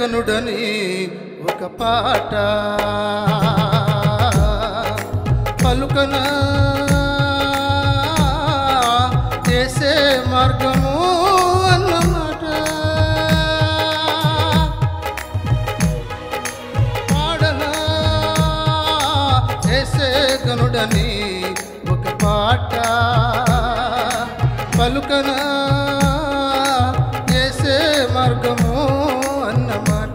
గనుడని ఒక పాట పలుకనా చేసే మార్గము అన్నమాట. పాడనా చేసే గనుడని ఒక పాట పలుకనా చేసే మార్గము అన్నమాట.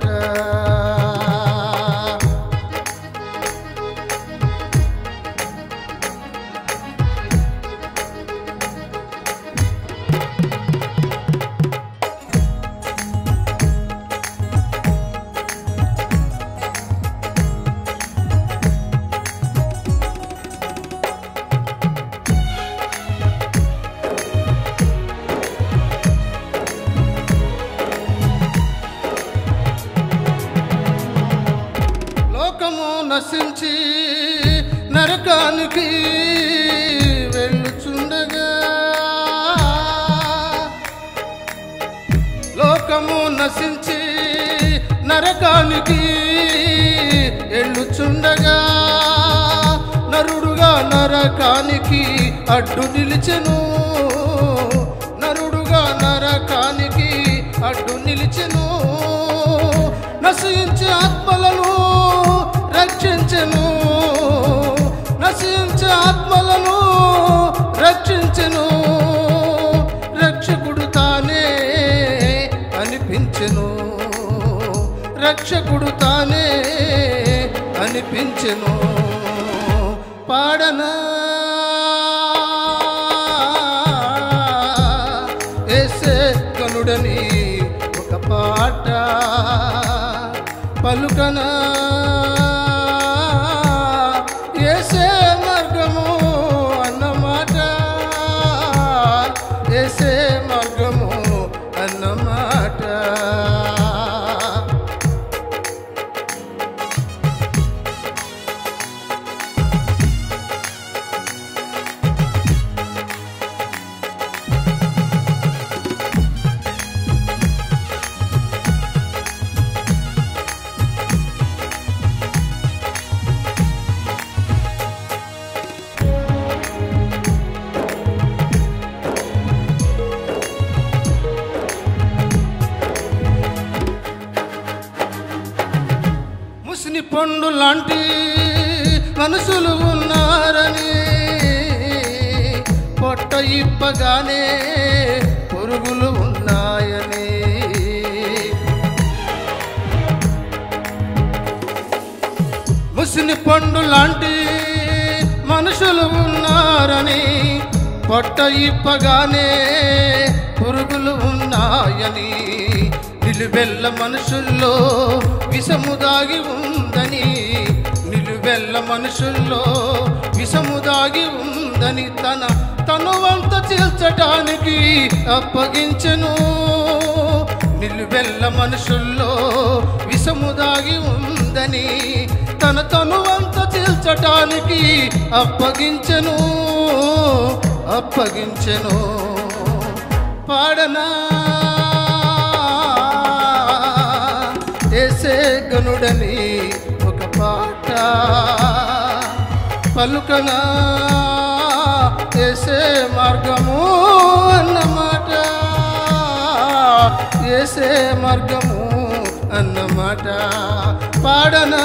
నశించి నరకానికి వెళ్ళుచుండగా, లోకము నశించి నరకానికి వెళ్ళుచుండగా, నరుడుగా నరకానికి అడ్డు నిలిచెను, నరుడుగా నరకానికి అడ్డు నిలిచెను. నశించే ఆత్మలను రక్షించెను, నశించే ఆత్మలను రక్షించెను. రక్షకుడు తానే అనిపించెను, రక్షకుడు తానే అనిపించెను. పాడనా యేసే గనుడని ఒక పాట పలుకనా యేసే మార్గము అన్నమాట, యేసే మార్గము అన్నమాట. ముసిని పండు లాంటి మనుషులు ఉన్నారని, పొట్ట ఇప్పగానే పురుగులు ఉన్నాయని, ముసిని పండు లాంటి మనుషులు ఉన్నారని, పొట్ట ఇప్పగానే పురుగులు ఉన్నాయని, నిలువెల్ల మనుషుల్లో విషము దాగి ఉందని, నిలువెల్ల మనుషుల్లో విషము దాగి ఉందని, తనువంత చీల్చటానికి అప్పగించెను. నిలువెల్ల మనుషుల్లో విషము దాగి ఉందని, తనువంత చీల్చటానికి అప్పగించెను, అప్పగించెను. పాడనా యేసే గనుడని ఒక పాట పలుకనా యేసే మార్గము అన్నమాట, యేసే మార్గము అన్నమాట. పాడనా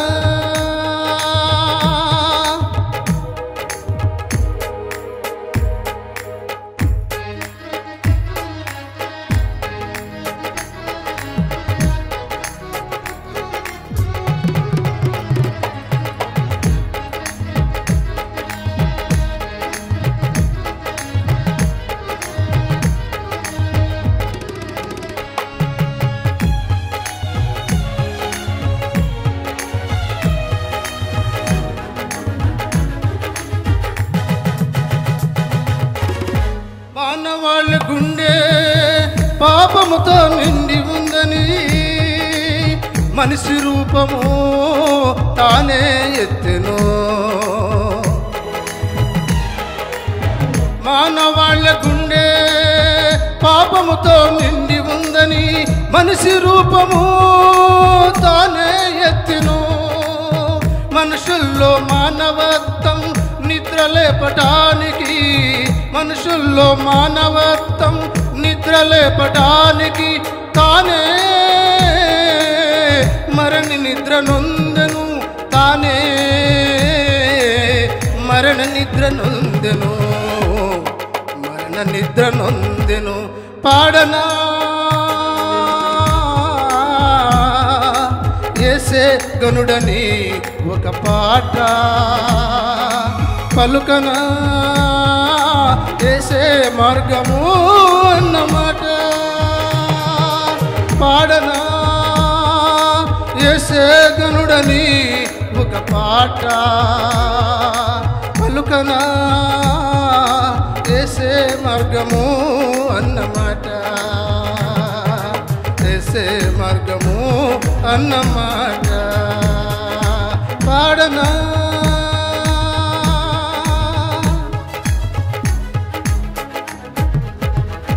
మానవాళ్ళ గుండె పాపముతో నిండి ఉందని, మనిషి రూపము తానే ఎత్తెను. మానవాళ్ళ గుండె పాపముతో నిండి ఉందని, మనిషి రూపము తానే ఎత్తెను మనుషుల్లో మానవత్వం నిద్రలేపటానికి మనుషుల్లో మానవత్వం నిద్రలేపటానికి తానే మరణ నిద్ర నొందెను తానే మరణ నిద్ర నొందెను మరణ నిద్ర నొందెను పాడనా యేసే గనుడని ఒక పాట పలుకనా యేసే మార్గము అన్నమాట పాడనా యేసే గనుడని ఒక పాట పలుకనా యేసే మార్గము అన్నమాట యేసే మార్గము అన్నమాట పాడనా